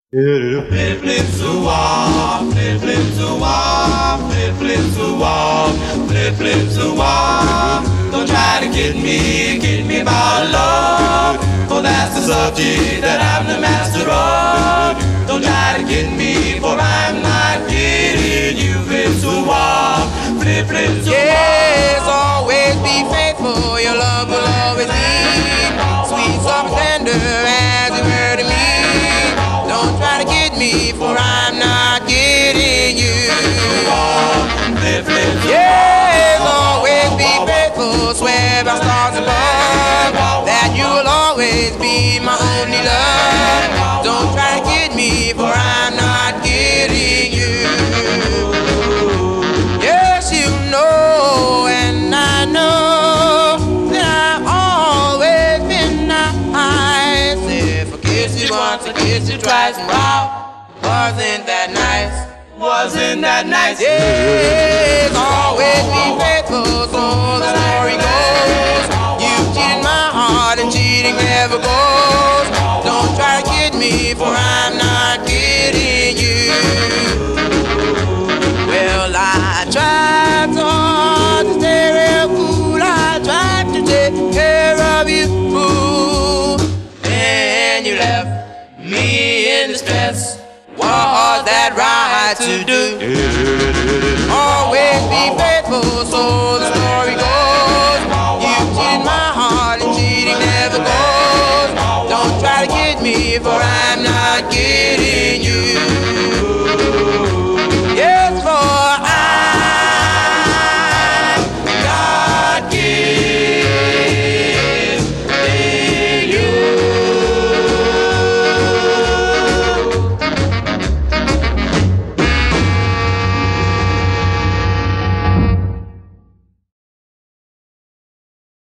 Flip, flip, zoo-wah, flip, flip, zoo-wah, flip, flip, zoo-wah, flip, flip, zoo-wah. Don't try to get me about love, for that's the subject that I'm the master of. Don't try to get me, for I'm not getting you. Flip, zoo-wah, flip, flip, zoo-wah. Yes, always be faithful, your love will always be sweet, soft, tender as you were to me. Don't try to get me, for I'm not getting you. Yes, always be faithful, swear by stars above that you will always be my only love. Don't try to get me, for I'm not getting you. Yes, you know, and I know that I've always been nice. If I kiss you once, I kiss you twice, and wow, wasn't that nice? Wasn't that nice? Yes, always be faithful, so the story goes. You cheated my heart, and cheating never goes. Don't try to get me, for I'm not getting you. Well, I tried so hard to stay real cool. I tried to take care of you, ooh, and you left me in distress. What was that right to do? Always be faithful, so the story goes. You cheated my heart, and cheating never goes. Don't try to get me, for I'm not getting